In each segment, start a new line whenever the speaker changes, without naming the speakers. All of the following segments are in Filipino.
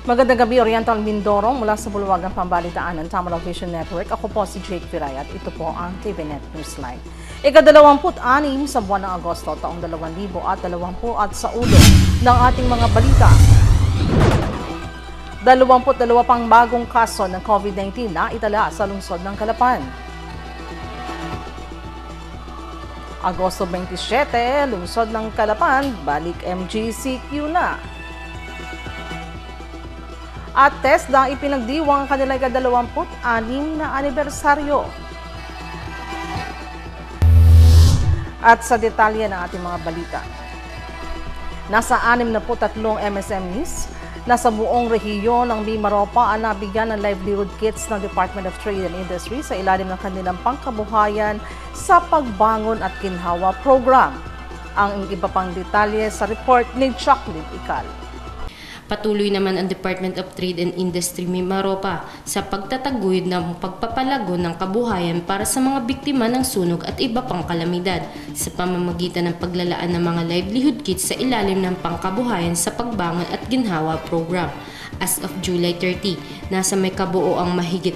Magandang gabi, Oriental Mindoro, mula sa Bulawagan Pambalitaan ng Tamaraw Vision Network. Ako po si Jake Viray at ito po ang TVNet Newsline. Ika-26 sa buwan ng Agosto taong 2020 at sa ulo ng ating mga balita. 22 pang bagong kaso ng COVID-19 na itala sa lungsod ng Calapan. Agosto 27, lungsod ng Calapan, balik MGCQ na. At TESDA ipinagdiwang ang kanilang ika-26 na anibersaryo. At sa detalye ng ating mga balita, nasa 63 MSMEs na sa buong rehiyon ng Mimaropa ang nabigyan ng livelihood kits ng Department of Trade and Industry sa ilalim ng kanilang pangkabuhayan sa pagbangon at ginhawa program. Ang iba pang detalye sa report ni Jacqueline Ical.
Patuloy naman ang Department of Trade and Industry Mimaropa sa pagtataguyod ng pagpapalago ng kabuhayan para sa mga biktima ng sunog at iba pang kalamidad sa pamamagitan ng paglalaan ng mga livelihood kits sa ilalim ng pangkabuhayan sa pagbangon at ginhawa program. As of July 30, nasa may kabuo ang mahigit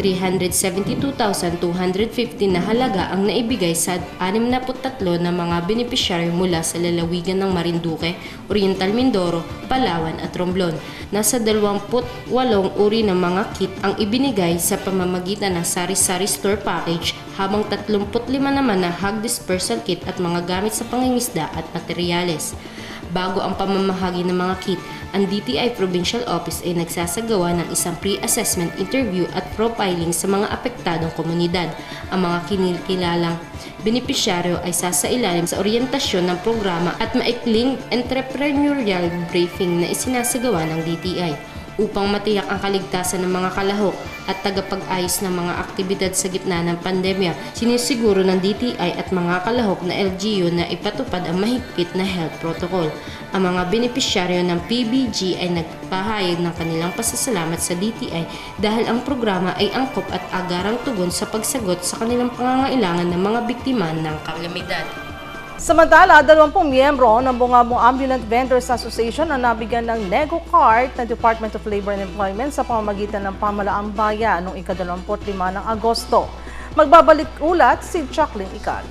372,215 na halaga ang naibigay sa 63 na mga benepisyaryo mula sa lalawigan ng Marinduque, Oriental Mindoro, Palawan at Romblon. Nasa 28 uri ng mga kit ang ibinigay sa pamamagitan ng sari-sari store package, habang 35 naman na hog dispersal kit at mga gamit sa pangingisda at materyales. Bago ang pamamahagi ng mga kit, ang DTI Provincial Office ay nagsasagawa ng isang pre-assessment interview at profiling sa mga apektadong komunidad. Ang mga kinikilalang benepisyaryo ay sasailalim sa oryentasyon ng programa at maikling entrepreneurial briefing na isinasagawa ng DTI. Upang matiyak ang kaligtasan ng mga kalahok at tagapag-ayos ng mga aktibidad sa gitna ng pandemya, sinisiguro ng DTI at mga kalahok na LGU na ipatupad ang mahigpit na health protocol. Ang mga benepisyaryo ng PBG ay nagpahayag ng kanilang pasasalamat sa DTI dahil ang programa ay angkop at agarang tugon sa pagsagot sa kanilang pangangailangan ng mga biktima ng kalamidad.
Samantala, 20 miyembro ng Bungabong Ambulant Vendors Association ang nabigyan ng Nego Card ng Department of Labor and Employment sa pamamagitan ng Pamalaang Bayan noong ika-25 ng Agosto. Magbabalik ulat si Jacqueline Ical.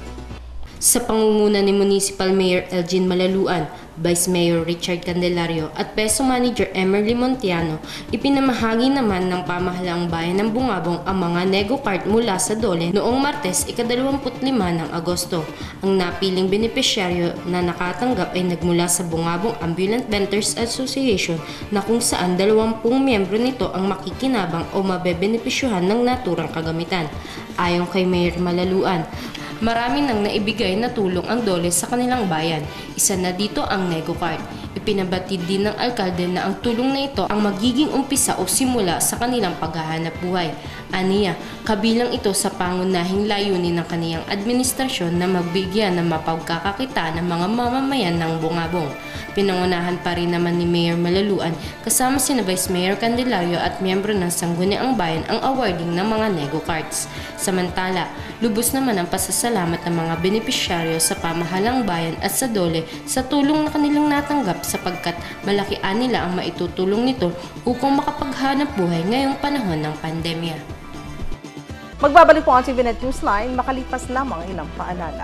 Sa pangunguna ni Municipal Mayor Elgin Malaluan, Vice Mayor Richard Candelario at Peso Manager Emerly Montiano, ipinamahagi naman ng Pamahalaang Bayan ng Bungabong ang mga Nego Card mula sa DOLE noong Martes ika-25 ng Agosto. Ang napiling benepisyaryo na nakatanggap ay nagmula sa Bungabong Ambulant Vendors Association na kung saan 20 miyembro nito ang makikinabang o mabebenepisyuhan ng naturang kagamitan. Ayon kay Mayor Malaluan, marami nang naibigay na tulong ang DOLE sa kanilang bayan. Isa na dito ang Nego Card. Ipinabatid din ng alkalde na ang tulong na ito ang magiging umpisa o simula sa kanilang paghahanap buhay. Aniya, kabilang ito sa pangunahing layunin ng kaniyang administrasyon na magbigyan ng mapagkakakita ng mga mamamayan ng Bungabong. Pinangunahan pa rin naman ni Mayor Malaluan kasama sina Vice Mayor Candelario at miyembro ng Sangguniang Bayan ang awarding ng mga Nego Cards. Samantala, lubos naman ang pasasalamat ng mga benepisyaryo sa Pamahalang Bayan at sa DOLE sa tulong na kanilang natanggap sapagkat malaki nila ang maitutulong nito upang makapaghanap buhay ngayong panahon ng pandemya.
Magbabalik po ang TVNet Newsline makalipas lamang ilang paalala.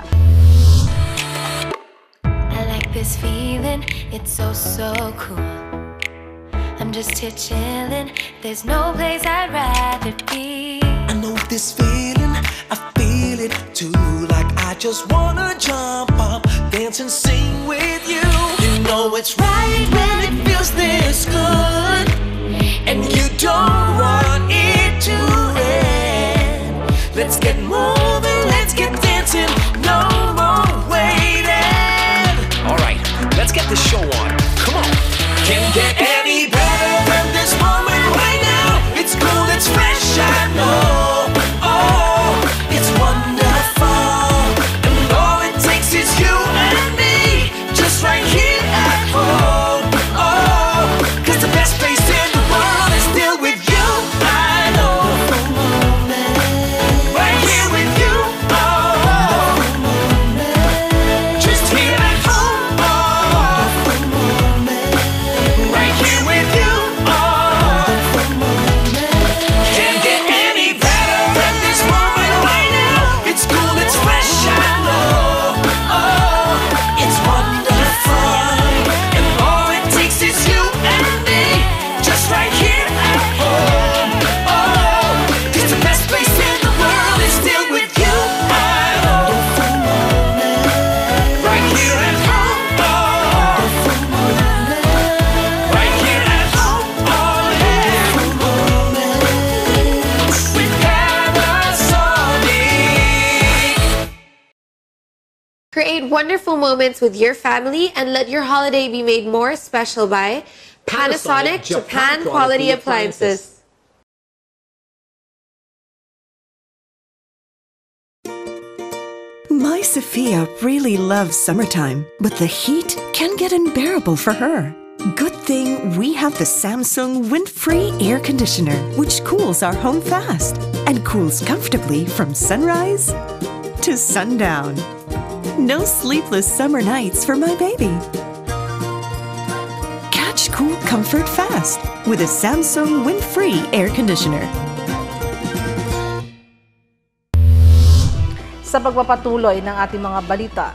I like this feeling, it's so cool. I'm just here chilling, there's no place I'd rather be.
I know this feeling, I feel it too. Like I just wanna jump up, dance and sing with you. You know it's right when it feels this good, and you don't want it to end. Let's get moving, let's get dancing, no more waiting. Alright, let's get this show on, come on. Can't get any better than this moment right now. It's cool, it's fresh, I know. Oh, it's wonderful. And all it takes is you and me, just right here at home. Oh, 'cause the best place in the world is still with you. I know. Right here with you. Oh.
Create wonderful moments with your family and let your holiday be made more special by Panasonic Japan Quality Appliances.
My Sophia really loves summertime, but the heat can get unbearable for her. Good thing we have the Samsung wind-free air conditioner, which cools our home fast and cools comfortably from sunrise to sundown. No sleepless summer nights for my baby. Catch cool comfort fast with a Samsung wind-free air conditioner.
Sa pagpapatuloy ng ating mga balita,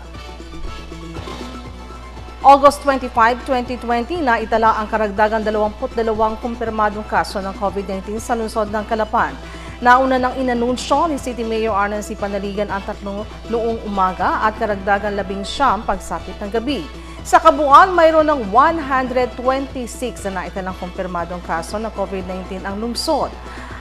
August 25, 2020 na itala ang karagdagang 22 kumpirmadong kaso ng COVID-19 sa lungsod ng Calapan. Nauna nang inanunsyo ni City Mayor Arnan C. Panaligan ang 3 noong umaga at karagdagan 19 pagsapit ng gabi. Sa kabuuan, mayroon ng 126 na naitalang kumpirmadong kaso ng COVID-19 ang lungsod.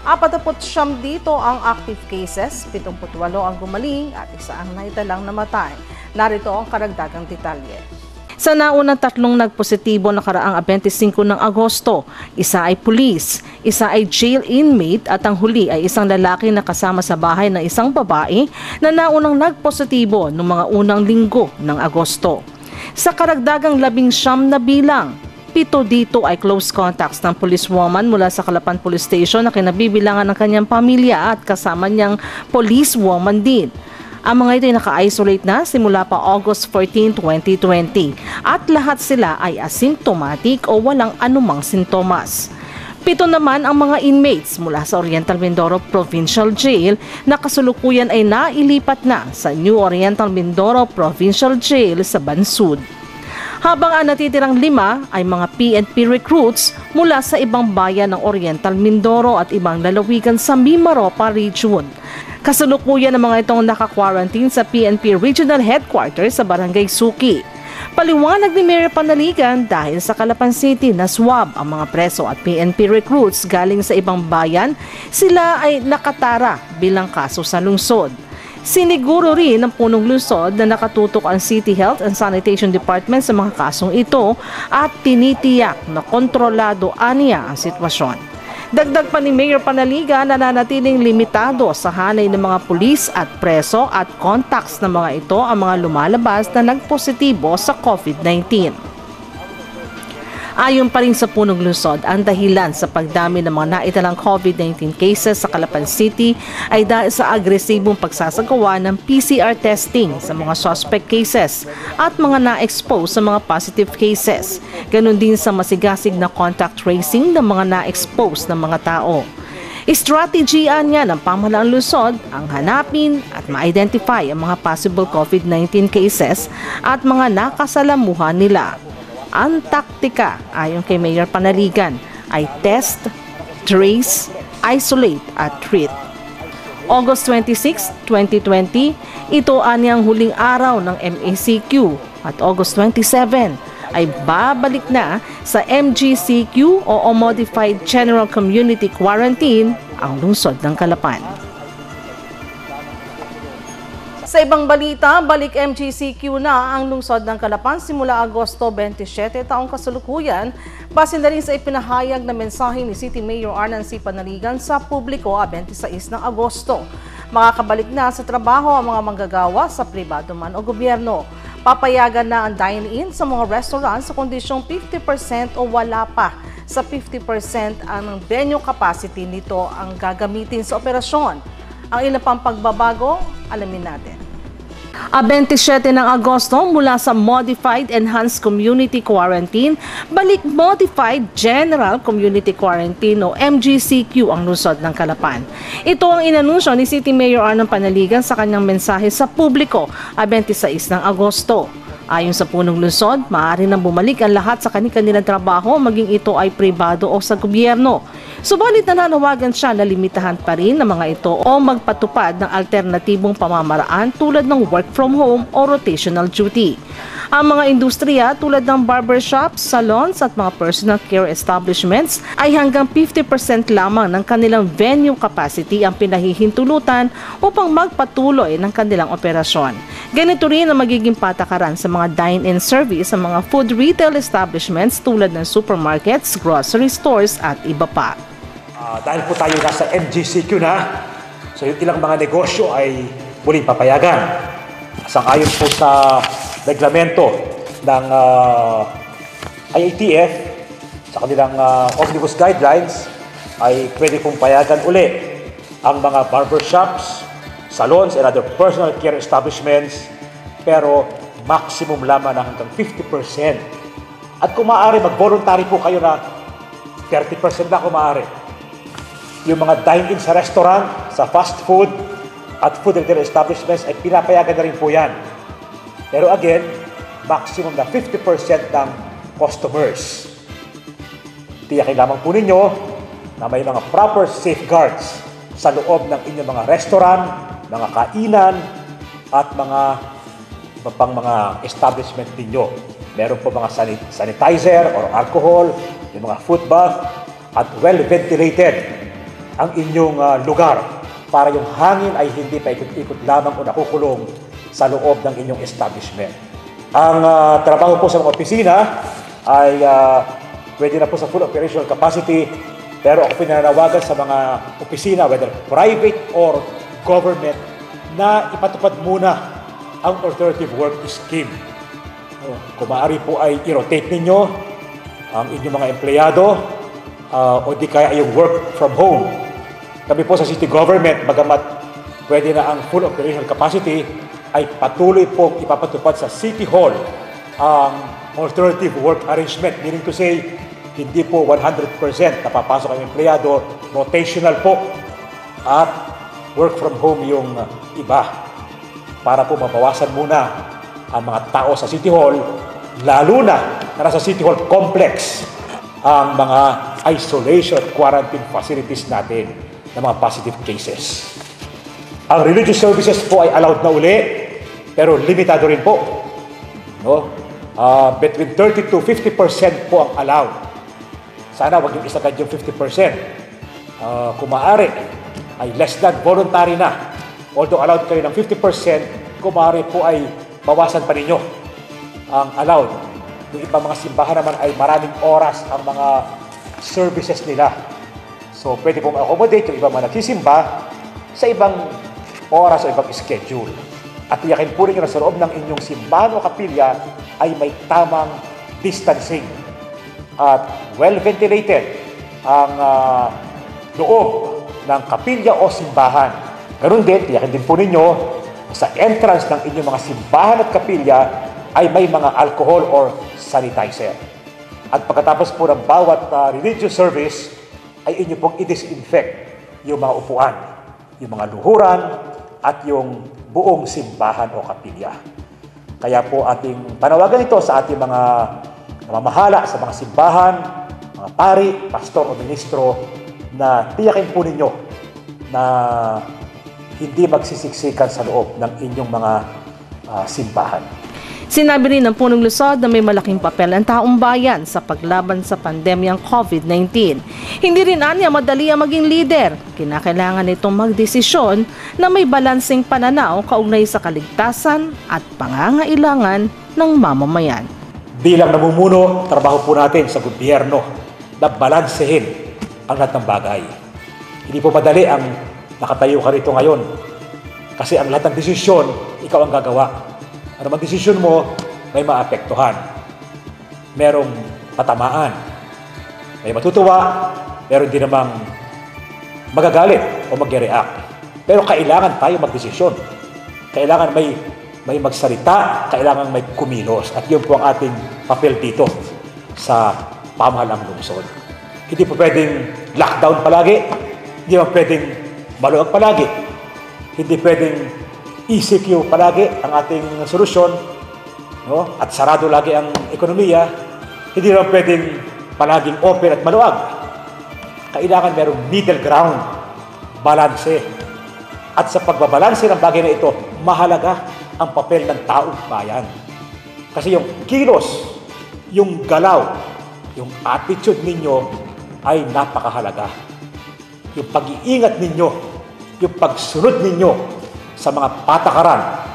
49 dito ang active cases, 78 ang gumaling at 1 ang naitalang namatay. Narito ang karagdagang detalye. Sa naunang 3 nagpositibo nakaraang 25 ng Agosto, isa ay pulis, isa ay jail inmate at ang huli ay isang lalaki na kasama sa bahay ng isang babae na naunang nagpositibo noong mga unang linggo ng Agosto. Sa karagdagang 19 na bilang, 7 dito ay close contacts ng policewoman mula sa Calapan Police Station na kinabibilangan ng kanyang pamilya at kasama niyang policewoman din. Ang mga ito ay naka-isolate na simula pa August 14, 2020 at lahat sila ay asymptomatic o walang anumang sintomas. 7 naman ang mga inmates mula sa Oriental Mindoro Provincial Jail na kasalukuyan ay nailipat na sa New Oriental Mindoro Provincial Jail sa Bansud. Habang ang natitirang 5 ay mga PNP recruits mula sa ibang bayan ng Oriental Mindoro at ibang lalawigan sa Mimaropa Region. Kasalukuyan ang mga itong naka-quarantine sa PNP Regional Headquarters sa Barangay Suki. Paliwanag ni Mayor Panaligan dahil sa Calapan City na swab ang mga preso at PNP recruits galing sa ibang bayan, sila ay nakatara bilang kaso sa lungsod. Siniguro rin ng punong lungsod na nakatutok ang City Health and Sanitation Department sa mga kasong ito at tinitiyak na kontrolado aniya ang sitwasyon. Dagdag pa ni Mayor Panaligan na nanatiling limitado sa hanay ng mga pulis at preso at contacts ng mga ito ang mga lumalabas na nagpositibo sa COVID-19. Ayon pa rin sa punong lungsod, ang dahilan sa pagdami ng mga naitalang COVID-19 cases sa Calapan City ay dahil sa agresibong pagsasagawa ng PCR testing sa mga suspect cases at mga na-expose sa mga positive cases. Ganon din sa masigasig na contact tracing ng mga na-expose ng mga tao. Strategiyan niya ng pamahalaang lungsod ang hanapin at ma-identify ang mga possible COVID-19 cases at mga nakasalamuhan nila. Ang taktika ayon kay Mayor Panaligan ay test, trace, isolate at treat. August 26, 2020, ito ang huling araw ng MACQ at August 27 ay babalik na sa MGCQ o Modified General Community Quarantine ang lungsod ng Calapan. Sa ibang balita, balik MGCQ na ang lungsod ng Calapan simula Agosto 27 taong kasalukuyan, base na rin sa ipinahayag na mensahe ni City Mayor Arnan C. Panaligan sa publiko 26 ng Agosto. Makakabalik na sa trabaho ang mga manggagawa sa pribado man o gobyerno. Papayagan na ang dine-in sa mga restaurant sa kondisyong 50% o wala pa sa 50% ang venue capacity nito ang gagamitin sa operasyon. Ang ilang pang pagbabago, alamin natin. 27 ng Agosto mula sa Modified Enhanced Community Quarantine, balik Modified General Community Quarantine o MGCQ ang lungsod ng Calapan. Ito ang inanunsyo ni City Mayor Arnan Panaligan sa kanyang mensahe sa publiko 26 ng Agosto. Ayon sa punong lungsod, maaari nang bumalik ang lahat sa kanilang trabaho maging ito ay pribado o sa gobyerno. Subalit nananawagan siya na limitahan pa rin ng mga ito o magpatupad ng alternatibong pamamaraan tulad ng work from home o rotational duty. Ang mga industriya tulad ng barbershops, salons at mga personal care establishments ay hanggang 50% lamang ng kanilang venue capacity ang pinahihintulutan upang magpatuloy ng kanilang operasyon. Ganito rin ang magiging patakaran sa mga dine-in service sa mga food retail establishments tulad ng supermarkets, grocery stores at iba pa.
Dahil po tayo nasa MGCQ na, so yung ilang mga negosyo ay muling papayagan. Sang-ayon po sa reglamento ng IATF sa kanilang Omnibus Guidelines ay pwede pong payagan uli ang mga barbershops, salons, and other personal care establishments, pero maximum lamang na hanggang 50%. At kung maaari, mag-voluntary po kayo na 30% na kung maaari. Yung mga dine-in sa restaurant, sa fast food, at food retail establishments ay pinapayagan na rin po yan. Pero again, maximum na 50% ng customers. Tiyakin lamang po ninyo na may mga proper safeguards sa loob ng inyong mga restaurant, mga kainan, at mga iba pang mga establishment ninyo. Meron po mga sanitizer or alcohol, yung mga foot bath, at well-ventilated ang inyong lugar para yung hangin ay hindi pa ikot-ikot lamang o nakukulong sa loob ng inyong establishment. Ang trabaho po sa mga opisina ay pwede na po sa full operational capacity, pero ako pinanawagan sa mga opisina, whether private or government, na ipatupad muna ang alternative work scheme. Kung maaari po ay i-rotate ninyo ang inyong mga empleyado o di kaya yung work from home. Kami po sa city government, bagamat pwede na ang full operational capacity, ay patuloy po ipapatupad sa City Hall ang alternative work arrangement. Meaning to say, hindi po 100% napapasok ang empleyado, rotational po, at work from home yung iba. Para po mabawasan muna ang mga tao sa City Hall, lalo na nasa City Hall complex ang mga isolation at quarantine facilities natin ng mga positive cases. Ang religious services po ay allowed na uli, pero limitado rin po. No? Between 30 to 50% po ang allowed. Sana wag yung isagad yung 50%. Kung maaari, ay less than voluntary na. Although allowed kayo ng 50%, kung maaari po ay bawasan pa ninyo ang allowed. Yung ibang mga simbahan naman ay maraming oras ang mga services nila. So, pwede po ma-accommodate yung ibang mga nagsisimba sa ibang oras o ibang schedule. At tiyakin po rin na sa loob ng inyong simbahan o kapilya ay may tamang distancing at well-ventilated ang loob ng kapilya o simbahan. Ganun din, tiyakin din po ninyo sa entrance ng inyong mga simbahan at kapilya ay may mga alcohol or sanitizer. At pagkatapos po ng bawat religious service, ay inyo pong i-disinfect yung mga upuan, yung mga luhuran, at yung buong simbahan o kapilya. Kaya po ating panawagan ito sa ating mga namamahala sa mga simbahan, mga pari, pastor o ministro, na tiyakin po ninyo na hindi magsisiksikan sa loob ng inyong mga simbahan.
Sinabi rin ng Punong Luzon na may malaking papel ang taong bayan sa paglaban sa pandemyang COVID-19. Hindi rin anya madali ang maging leader. Kinakailangan nitong magdesisyon na may balanseng pananaw kaugnay sa kaligtasan at pangangailangan ng mamamayan.
Bilang namumuno, trabaho po natin sa gobyerno na balansehin ang lahat ng bagay. Hindi po madali ang nakatayo ka rito ngayon kasi ang lahat ng desisyon, ikaw ang gagawa. Ano man desisyon mo, may maapektuhan. Merong patamaan. May matutuwa, pero hindi namang magagalit o mag-react. Pero kailangan tayo magdesisyon. Kailangan may magsalita, kailangan may kumilos. At yun po ang ating papel dito sa pamahalang lungsod. Hindi po pwedeng lockdown palagi. Hindi po pwedeng maluwag palagi. Hindi pwedeng ECQ palagi ang ating solusyon, no? At sarado lagi ang ekonomiya. Hindi naman pwedeng palaging open at maluwag. Kailangan merong middle ground, balanse. At sa pagbabalanse ng bagay na ito, mahalaga ang papel ng taong bayan. Kasi yung kilos, yung galaw, yung attitude ninyo ay napakahalaga. Yung pag-iingat ninyo, yung pagsunod ninyo sa mga patakaran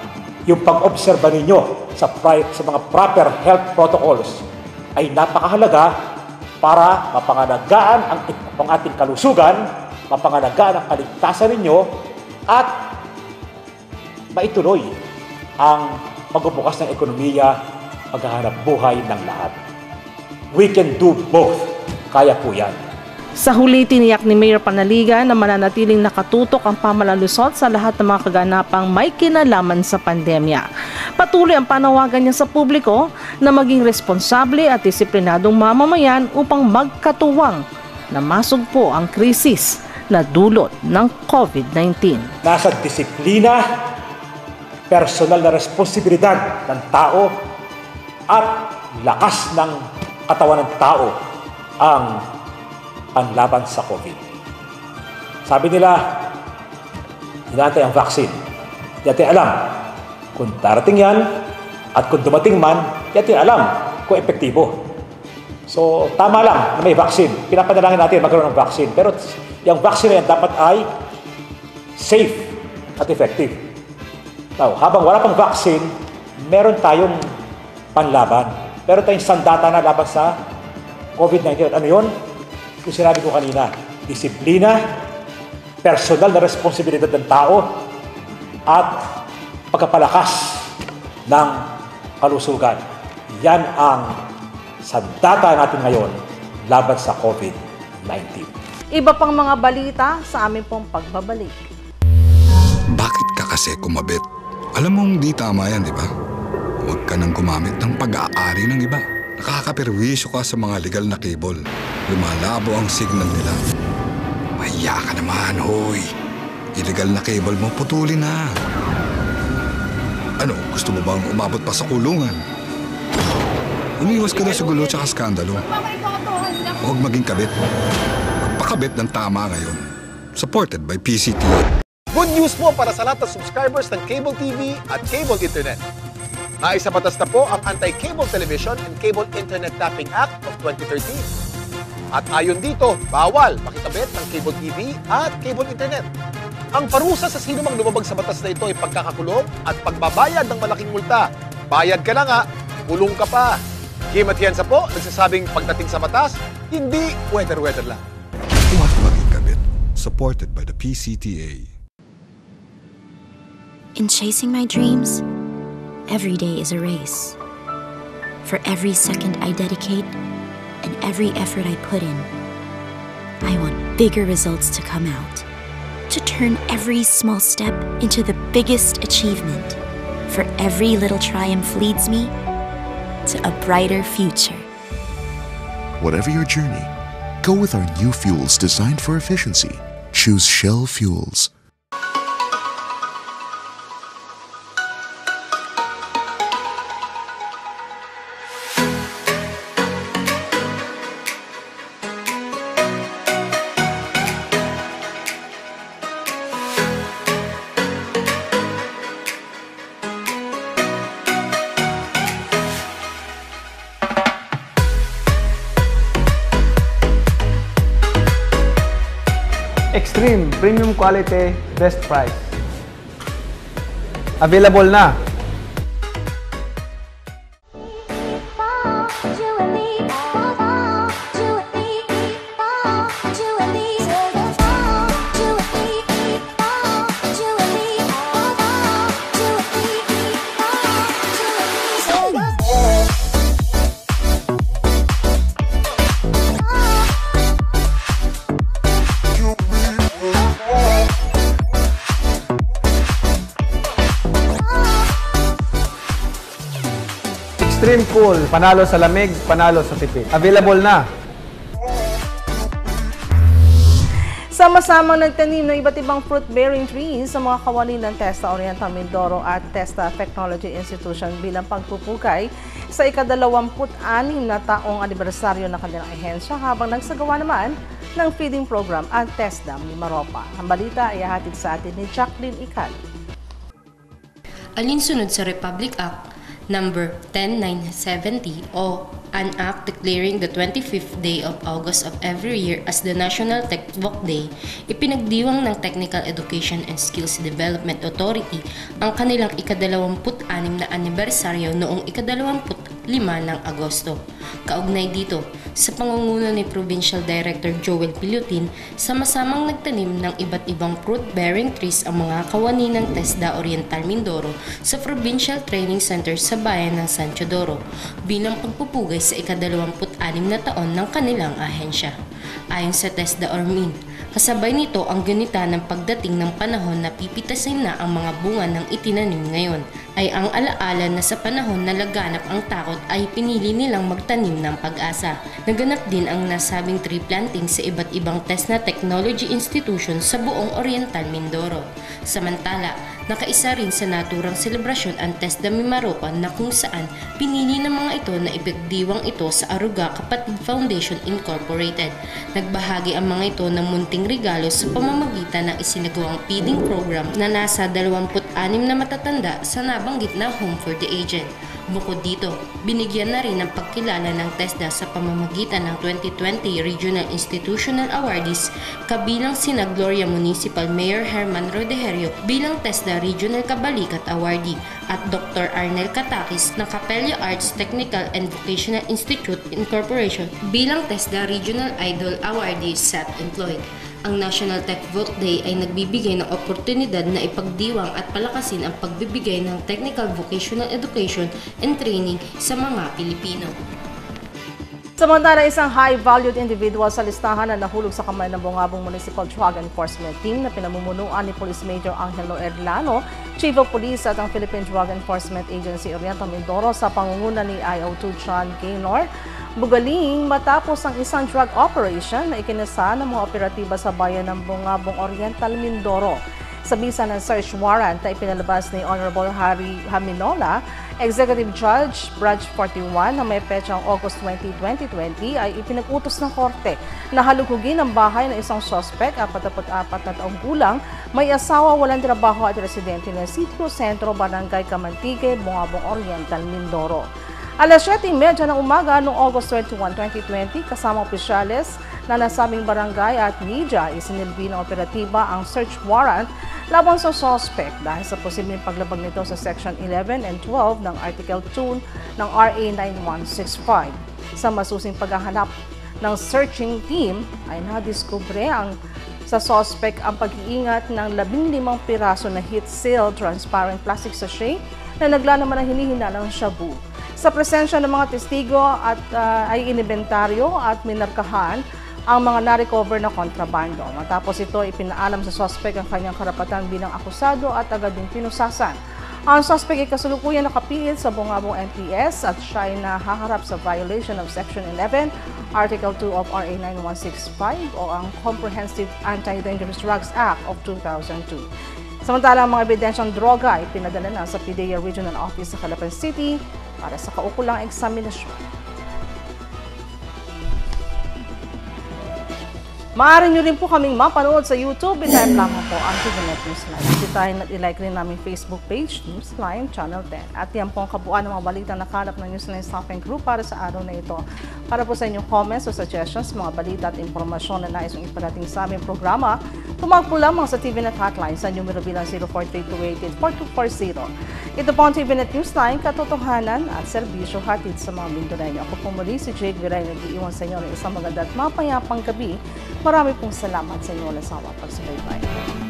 yung pag-obserba ninyo sa mga proper health protocols ay napakahalaga para mapangalagaan ang ating kalusugan, mapangalagaan ang kaligtasan ninyo, at maituloy ang pagbubukas ng ekonomiya, paghahanap buhay ng lahat. We can do both. Kaya po yan.
Sa huli, tiniyak ni Mayor Panaligan na mananatiling nakatutok ang pamalalusot sa lahat ng mga kaganapang may kinalaman sa pandemya. Patuloy ang panawagan niya sa publiko na maging responsable at disiplinadong mamamayan upang magkatuwang na masugpo ang krisis na dulot ng COVID-19.
Nasa disiplina, personal na responsibilidad ng tao at lakas ng katawan ng tao ang panlaban sa COVID. Sabi nila, hinatay ang vaccine. Hindi natin alam kung darating yan at kung dumating man, hindi natin alam kung epektibo. So, tama lang na may vaccine. Pinapanalangin natin magkaroon ng vaccine. Pero yung vaccine na yan dapat ay safe at effective. Now, habang wala pang vaccine, meron tayong panlaban. Meron tayong sandata na laban sa COVID-19. At ano yun? Yung sinabi ko kanina, disiplina, personal na responsibilidad ng tao, at pagkapalakas ng kalusugan. Yan ang sandata natin ngayon laban sa COVID-19.
Iba pang mga balita sa aming pong pagbabalik.
Bakit ka kasi kumabit? Alam mong di tama yan, di ba? Huwag ka nang gumamit ng pag-aari ng iba. Nakakaperwisyo ka sa mga legal na cable. Lumalabo ang signal nila. Mahiya ka naman, hoy. Illegal na cable mo, putulin na. Ano, gusto mo bang umabot pa sa kulungan? Umiwas ka na sa gulo tsaka skandalo. Huwag maging kabit. Magpakabit ng tama ngayon. Supported by PCTV.
Good news po para sa lahat ng subscribers ng Cable TV at Cable Internet. Naisabatas na po ang Anti-Cable Television and Cable Internet Tapping Act of 2013. At ayon dito, bawal makikabit ng Cable TV at Cable Internet. Ang parusa sa sino mang lumabag sa batas na ito ay pagkakakulong at pagbabayad ng malaking multa. Bayad ka na nga, kulong ka pa. Kim Atienza po, nagsasabing pagdating sa batas, hindi weather-weather lang.
Huwag maging kabit. Supported by the PCTA.
In chasing my dreams, every day is a race. For every second I dedicate and every effort I put in, I want bigger results to come out. To turn every small step into the biggest achievement. For every little triumph leads me to a brighter future.
Whatever your journey, go with our new fuels designed for efficiency. Choose Shell Fuels.
Extreme Premium Quality Best Price. Available na. Extreme Cool, panalo sa lamig, panalo sa tipid. Available na.
Sama-samang nagtanim ng iba't ibang fruit-bearing trees sa mga kawani ng Testa Oriental Mindoro at Testa Technology Institution bilang pagpupugay sa ika-26 na taong anibersaryo ng kanilang ahensya habang nagsagawa naman ng feeding program ang TESDA Mimaropa. Ang balita ay ihahatid sa atin ni Jacqueline Ical.
Alinsunod sa Republic Act number 10970 o an act declaring the 25th day of August of every year as the National Textbook Day, ipinagdiwang ng Technical Education and Skills Development Authority ang kanilang ika-26 na anibersaryo noong ika-25 ng Agosto. Kaugnay dito, sa pangunguna ni Provincial Director Joel Pilutin, sama-samang nagtanim ng iba't ibang fruit-bearing trees ang mga kawani ng TESDA Oriental Mindoro sa Provincial Training Center sa bayan ng San Teodoro bilang pagpupugay sa ika-26 na taon ng kanilang ahensya. Ayon sa TESDA Ormin, kasabay nito ang gunita ng pagdating ng panahon na pipitasin na ang mga bunga ng itinanim ngayon, ay ang alaala na sa panahon na laganap ang takot ay pinili nilang magtanim ng pag-asa. Naganap din ang nasabing tree planting sa iba't ibang TESDA Technology Institution sa buong Oriental Mindoro. Samantala, nakaisa rin sa naturang selebrasyon ang TESDA Mimaropa na kung saan pinili ng mga ito na ipagdiwang ito sa Aruga Kapatid Foundation Incorporated. Nagbahagi ang mga ito ng munting regalo sa pamamagitan ng isinagawang feeding program na nasa 26 na matatanda sa nabanggit na Home for the Aged. Bukod dito, binigyan na rin ng pagkilala ng TESDA sa pamamagitan ng 2020 Regional Institutional Awardees kabilang sina Gloria Municipal Mayor Herman Rodeherio bilang TESDA Regional Kabalikat Awardee at Dr. Arnel Katakis ng Capella Arts Technical and Vocational Institute Incorporation bilang TESDA Regional Idol Awardee Self-Employed. Ang National Textbook Day ay nagbibigay ng oportunidad na ipagdiwang at palakasin ang pagbibigay ng technical vocational education and training sa mga Pilipino.
Samantala, isang high-valued individual sa listahan na nahulog sa kamay ng Bungabong Municipal Drug Enforcement Team na pinamumunuan ni Police Major Angelo Erlano, Chief of Police at ang Philippine Drug Enforcement Agency Oriental Mindoro sa pangunguna ni IO2 John Gaynor Bugaling matapos ang isang drug operation na ikinasa ng mga operatiba sa bayan ng Bungabong Oriental Mindoro. Sa bisa ng search warrant na ipinalabas ni Honorable Harry Haminola, Executive Judge Branch 41 na may petsang August 20, 2020 ay ipinag-utos ng korte na halugugin ang bahay ng isang suspect, 44 na taong gulang, may asawa, walang trabaho at residente ng Sitio Sentro, Barangay Kamantique, Bungabong Oriental, Mindoro. Alas 7:30 ng umaga noong August 21, 2020, kasama opisyales na nasabing barangay at media, isinilbi ng operatiba ang search warrant laban sa suspect dahil sa posibleng paglabag nito sa Section 11 and 12 ng Article 2 ng RA 9165. Sa masusing paghahanap ng searching team ay nadiskubre sa suspect ang pag-iingat ng 15 piraso na heat-sealed transparent plastic sachet na naglalaman ng hinihinalang shabu. Sa presensya ng mga testigo at ay inimbentaryo at minarkahan ang mga na-recover na kontrabando. Matapos ito, ipinaalam sa suspect ang kanyang karapatan bilang akusado at agad din pinusasan. Ang suspect ay kasalukuyan nakapiit sa Bungabong MPS at siya ay nahaharap sa violation of Section 11, Article 2 of RA 9165 o ang Comprehensive Anti-Dangerous Drugs Act of 2002. Samantala, ang mga ebidensyang droga ay pinadala na sa PDEA Regional Office sa Calapan City para sa kaukulang eksaminasyon. Maaari nyo rin po kaming mapanood sa YouTube. I-type lamang po ang TVNet Newsline. Visitahin at i-like rin namin Facebook page, Newsline Channel 10. At yan po ang kabuuan ng mga balitang nakalap ng Newsline Staffing Group para sa araw na ito. Para po sa inyong comments o suggestions, mga balita at impormasyon na nais yung iparating sa aming programa, tumawag po lamang sa TVNet Hotline sa numero bilang 04328-4240. Ito po ang TVNet Newsline, katotohanan at serbisyo hatid sa mga Mindanao. Ako po muli si Jake Viray, nag-iiwan sa inyo ng isang maganda at mapayapang gabi. Marami pong salamat sa inyo ulit sa pagsubaybay.